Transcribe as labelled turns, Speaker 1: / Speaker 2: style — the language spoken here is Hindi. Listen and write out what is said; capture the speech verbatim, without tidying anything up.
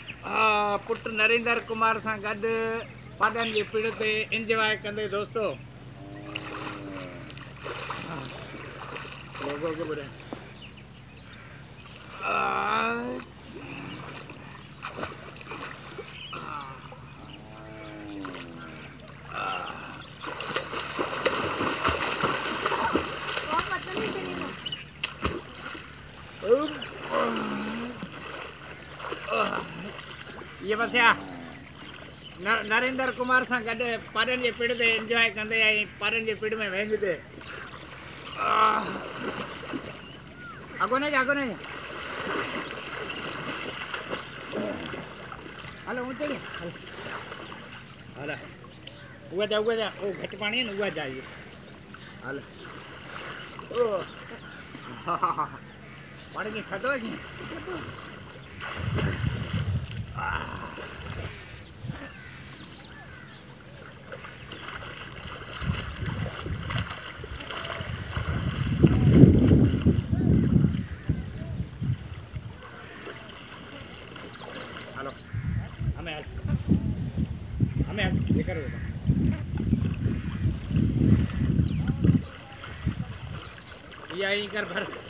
Speaker 1: पुट नरेंद्र कुमार सां गॾु पाडन जी पिड़ ते इंजॉय कंदे दोस्तों। लोगों के बुरे ये बसिया नरेंद्र कुमार सां गॾु पाडन जी पिड़ ते इंजॉय कंदे ऐं पाडन जी पिड़ में वेंदे अगो न जा अगो न जा हलो ऊंचे हल हल उहा जा उहा जा ओ घटि पाणी आहे न उहा जा हल ओ हा हा हा पाणी में थधो आहे हेलो हमें हमें लेकर होगा ये आई कर भर